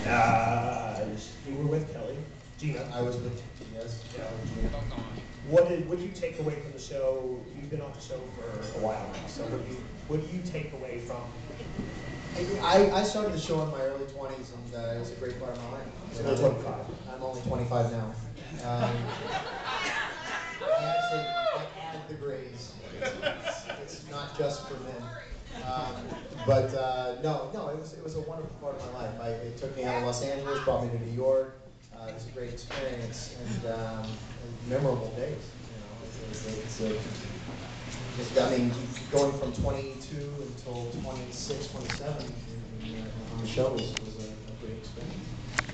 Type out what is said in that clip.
You were with Kelly, Gina. I was with yes. Yeah. What did you take away from the show? You've been on the show for a while now, so what do you take away from? I started the show in my early 20s, and it was a great part of my life. So you're 25. I'm only 25 now. Actually, I add the grays. It's not just for men. No, it was a wonderful part of my life. It took me out of Los Angeles, brought me to New York. It was a great experience and memorable days. I mean, going from 22 until 26, 27 on the show was a great experience.